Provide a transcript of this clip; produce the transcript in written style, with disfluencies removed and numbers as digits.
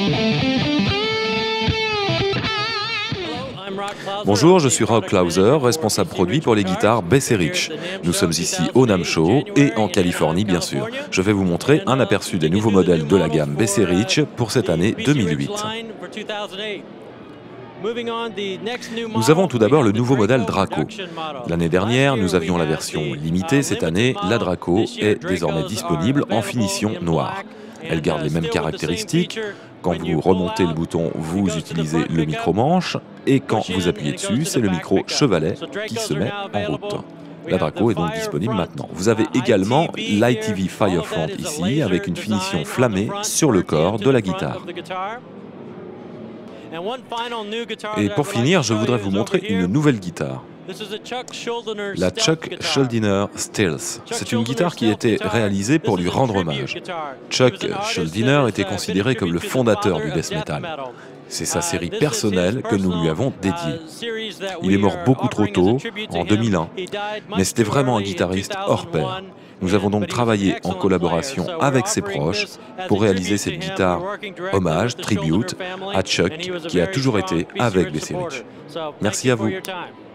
Bonjour, je suis Rob Clauser, responsable produit pour les guitares Bass & Rich. Nous sommes ici au NAMM Show et en Californie bien sûr. Je vais vous montrer un aperçu des nouveaux modèles de la gamme Bass & Rich pour cette année 2008. Nous avons tout d'abord le nouveau modèle Draco. L'année dernière, nous avions la version limitée. Cette année, la Draco est désormais disponible en finition noire. Elle garde les mêmes caractéristiques. Quand vous remontez le bouton, vous utilisez le micro-manche. Et quand vous appuyez dessus, c'est le micro-chevalet qui se met en route. La Draco est donc disponible maintenant. Vous avez également l'ITV Firefront ici, avec une finition flammée sur le corps de la guitare. Et pour finir, je voudrais vous montrer une nouvelle guitare. La Chuck Schuldiner Stealth. C'est une guitare qui a été réalisée pour lui rendre hommage. Chuck Schuldiner était considéré comme le fondateur du death metal. C'est sa série personnelle que nous lui avons dédiée. Il est mort beaucoup trop tôt, en 2001, mais c'était vraiment un guitariste hors pair. Nous avons donc travaillé en collaboration avec ses proches pour réaliser cette guitare hommage, tribute à Chuck, qui a toujours été avec Bass & Rich. Merci à vous.